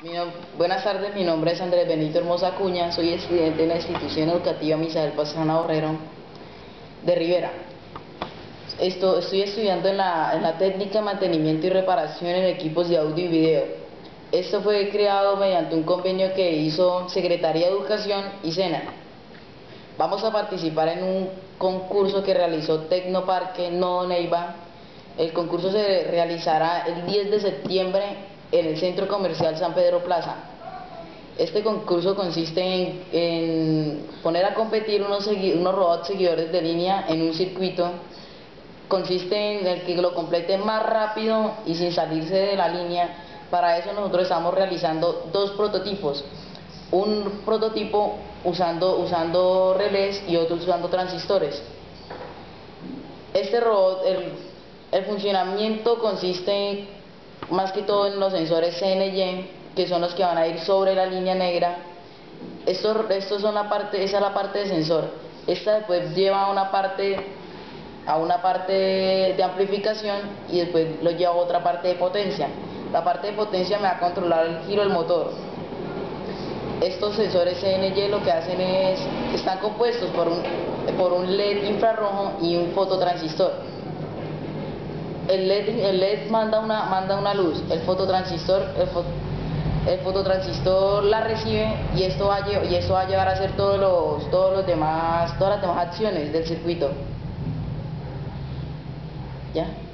Buenas tardes, mi nombre es Andrés Benito Hermosa Acuña, soy estudiante de la institución educativa Misael Pastrana Borrero de Rivera. Estoy estudiando en la técnica mantenimiento y reparación en equipos de audio y video. Esto fue creado mediante un convenio que hizo Secretaría de Educación y SENA. Vamos a participar en un concurso que realizó Tecnoparque Nodo Neiva. El concurso se realizará el 10 de septiembre en el Centro Comercial San Pedro Plaza. Este concurso consiste en poner a competir unos robots seguidores de línea en un circuito. Consiste en el que lo complete más rápido y sin salirse de la línea. Para eso nosotros estamos realizando dos prototipos. Un prototipo usando relés y otro usando transistores. Este robot, el funcionamiento consiste más que todo en los sensores CNY, que son los que van a ir sobre la línea negra. Estos son esa es la parte de sensor. Esta después lleva a una parte de amplificación y después lo lleva a otra parte de potencia. La parte de potencia me va a controlar el giro del motor. Estos sensores CNY lo que hacen están compuestos por un LED infrarrojo y un fototransistor. El LED manda una luz, el fototransistor la recibe y esto va a llevar a hacer todas las demás acciones del circuito. ¿Ya?